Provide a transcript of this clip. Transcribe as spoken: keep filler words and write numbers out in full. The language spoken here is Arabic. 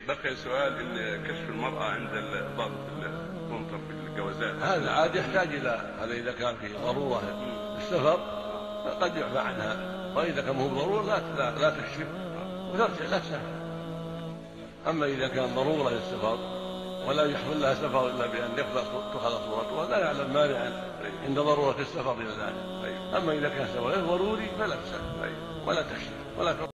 بقي سؤال ان كشف المرأة عند ضابط الكونتر في الجوازات هذا عاد يحتاج الى هذا اذا كان في ضرورة السفر قد يعفى عنها، واذا كان مو ضرورة لا لا, لا تكشف وترجع نفسها. اما اذا كان ضرورة للسفر ولا يحمل لها سفر الا بان تؤخذ صورتها لا يعلم مانعا عند ضرورة السفر الى ذلك. اما اذا كان سفر غير ضروري فلا تسافر ولا تكشف ولا